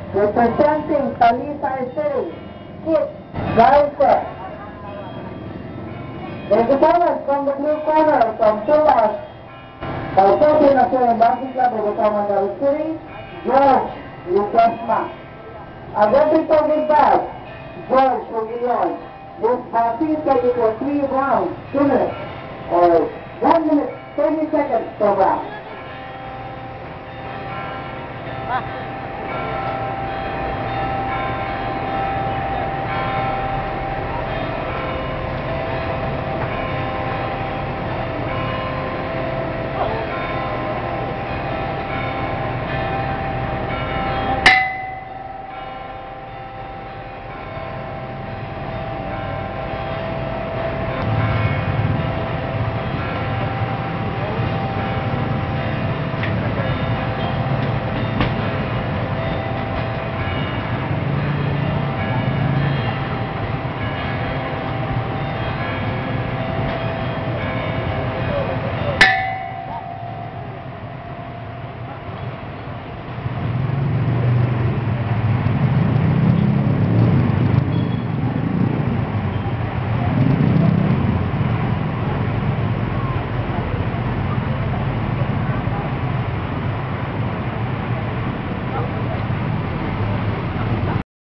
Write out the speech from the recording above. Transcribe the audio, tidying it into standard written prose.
Representing Talisay City, Kit Garza. The opponent from the blue corner from Tulas, Calcete National Boxing Club of Bataman City, George Lucasma. Again to give back, George Pugillon. This boxing is going to go 3 rounds, 2 minutes, or 1 minute, 30 seconds per round.